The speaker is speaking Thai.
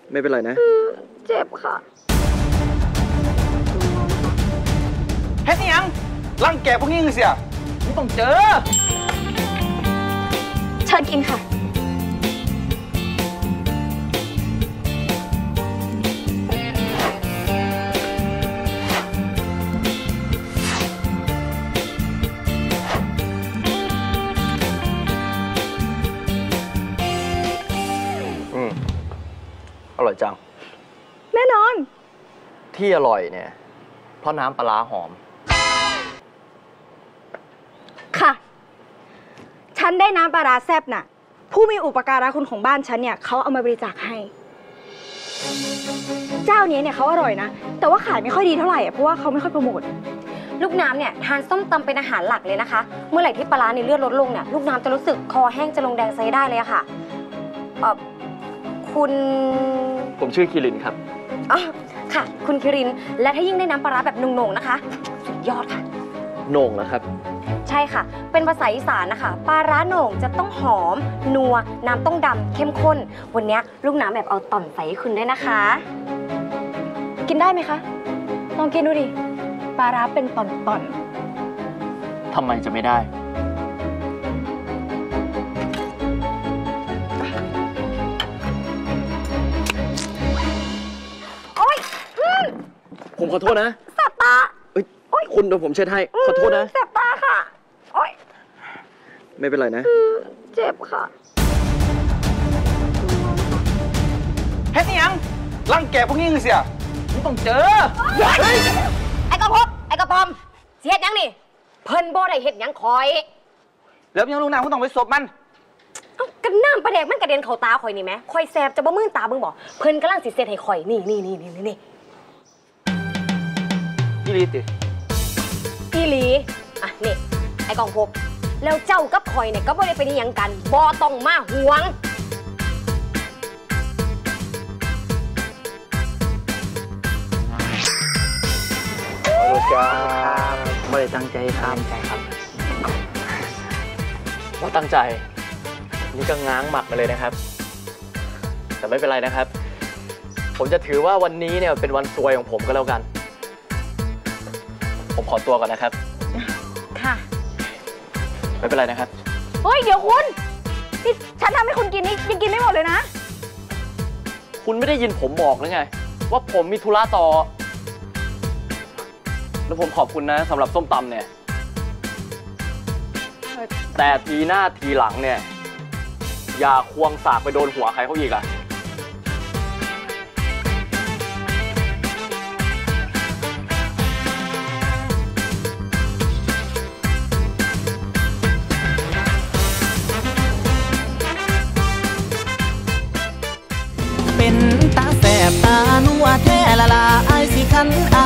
ไม่เป็นไรนะเจ็บค่ะเฮ็ดยังร่างแกพวกนี้เสียมึงต้องเจอเชิญกินค่ะอร่อยจังแน่นอนที่อร่อยเนี่ยเพราะน้ำปลาร้าหอมค่ะฉันได้น้ำปลาร้าแซ่บน่ะผู้มีอุปการะคุณของบ้านฉันเนี่ยเขาเอามาบริจาคให้เจ้านี้เนี่ยเขาอร่อยนะแต่ว่าขายไม่ค่อยดีเท่าไหร่เพราะว่าเขาไม่ค่อยโปรโมทลูกน้ำเนี่ยทานส้มตำเป็นอาหารหลักเลยนะคะเมื่อไหร่ที่ปลาร้าในเลือดลดลงเนี่ยลูกน้ำจะรู้สึกคอแห้งจะลงแดงไซได้เลยค่ะผมชื่อคิรินครับอ๋อค่ะคุณคิรินและถ้ายิ่งได้น้ำปลาร้าแบบโหน่งๆนะคะสุดยอดค่ะโหน่งนะครับใช่ค่ะเป็นภาษาอีสานนะคะปลาร้าโหน่งจะต้องหอมนัวน้ำต้องดำเข้มข้นวันนี้ลูกน้ำแบบเอาต่อมใส่ให้คุณด้วยนะคะกินได้ไหมคะลองกินดูดิปลาร้าเป็นตอนทำไมจะไม่ได้ผมขอโทษนะแสบตาคุณเดี๋ยวผมเช็ดให้ขอโทษนะแสบตาค่ะโอ๊ยไม่เป็นไรนะเจ็บค่ะเฮ็ดยังร่างแกพวกนี้เสียมึงต้องเจอไอ้กระพบไอ้กระพอมเสียดยังนี่เพิ่นบ่ได้เฮ็ดยังคอยแล้วยังลูกน้ำคุณต้องไปศพมันกันน้ำประเด็กมันกระเด็นเข้าตาข่อยนี่ไหมข่อยแสบจะบ่มื่นตาเบิ่งบ่เพิ่นกำลังสิเสียดให้ข่อยนี่อีลีติอีลีอ่ะนี่ไอ้กองพบแล้วเจ้ากับข่อยเนี่ยก็บ่ได้เป็นหยังกันบ่ต้องมาห่วงครับไม่ได้ตั้งใจครับว่าตั้งใจนี่ก็ง้างหมักมาเลยนะครับแต่ไม่เป็นไรนะครับผมจะถือว่าวันนี้เนี่ยเป็นวันซวยของผมก็แล้วกันผมขอตัวก่อนนะครับค่ะไม่เป็นไรนะครับเฮ้ยเดี๋ยวคุณนี่ฉันทำให้คุณกินนี่ยังกินไม่หมดเลยนะคุณไม่ได้ยินผมบอกหรือไงว่าผมมีธุระต่อแล้วผมขอบคุณนะสำหรับส้มตำเนี่ยแต่ทีหน้าทีหลังเนี่ยอย่าควงสากไปโดนหัวใครเขาอีกอะเป็นตาแสบตาหนัวแท้ละลาไอสิคัน